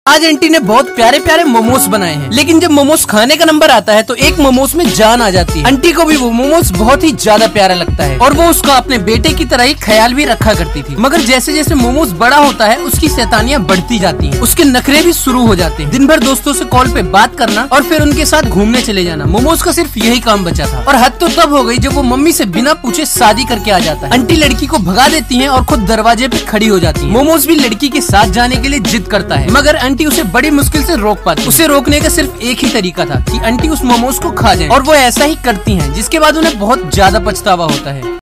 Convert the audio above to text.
आज आंटी ने बहुत प्यारे प्यारे मोमोज बनाए हैं, लेकिन जब मोमोज खाने का नंबर आता है तो एक मोमोज में जान आ जाती है। आंटी को भी वो मोमोज बहुत ही ज्यादा प्यारा लगता है और वो उसका अपने बेटे की तरह ही ख्याल भी रखा करती थी। मगर जैसे जैसे मोमोज बड़ा होता है उसकी शैतानियां बढ़ती जाती हैं, उसके नखरे भी शुरू हो जाते हैं। दिन भर दोस्तों से कॉल पे बात करना और फिर उनके साथ घूमने चले जाना, मोमोज का सिर्फ यही काम बचा था। और हद तो तब हो गई जब वो मम्मी से बिना पूछे शादी करके आ जाता है। आंटी लड़की को भगा देती है और खुद दरवाजे पे खड़ी हो जाती है। मोमोज भी लड़की के साथ जाने के लिए जिद करता है, मगर आंटी उसे बड़ी मुश्किल से रोक पाती। उसे रोकने का सिर्फ एक ही तरीका था कि आंटी उस मोमोज को खा जाए, और वो ऐसा ही करती हैं, जिसके बाद उन्हें बहुत ज्यादा पछतावा होता है।